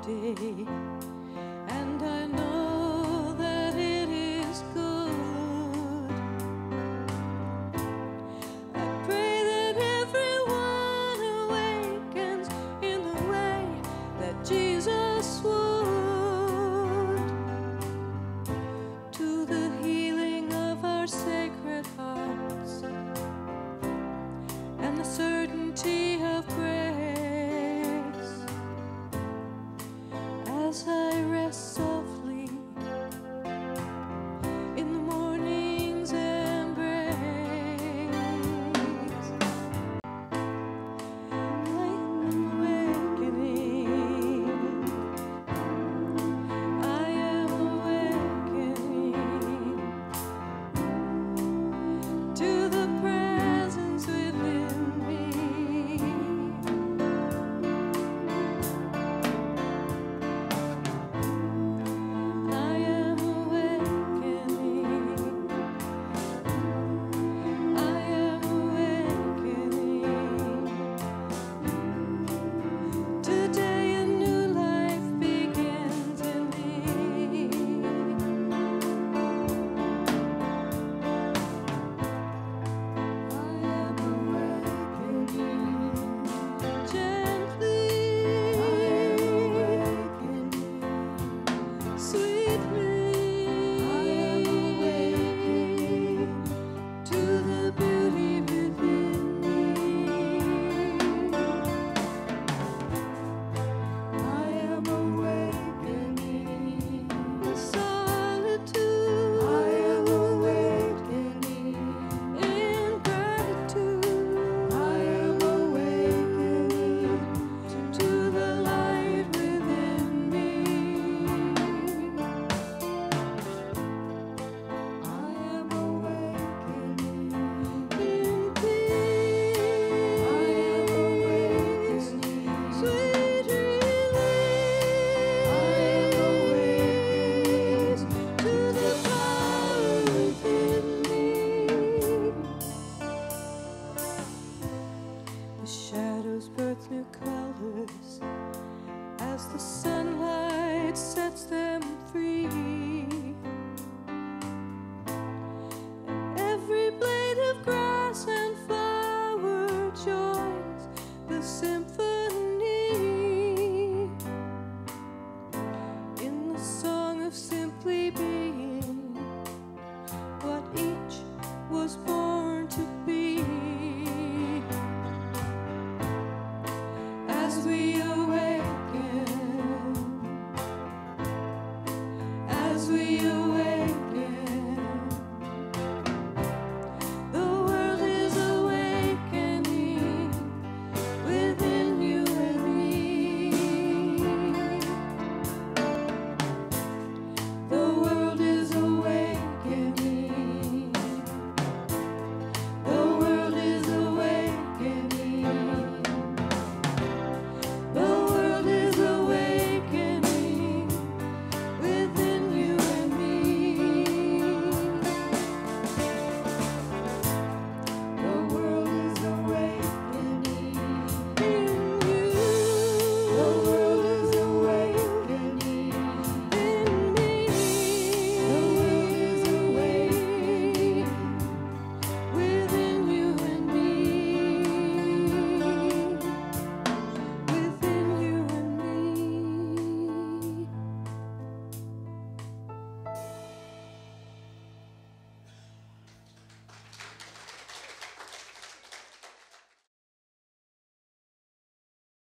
day, and I know that it is good. I pray that everyone awakens in the way that Jesus would, to the healing of our sacred hearts and the certainty of grace. As I rest softly in the morning's embrace, like an awakening, I am awakening to the presence within me. I am awakening. I am awakening. Today a new life begins in me. I am awakening gently. I am awakening sweetly. I am awakening to the beauty within me. I am awakening solitude. I am awakening in gratitude. I am awakening to the light within me. I am awakening in peace. I am awakening sweet release. I am awakening to the power within me. The shadows birth new colors as the sunlight sets their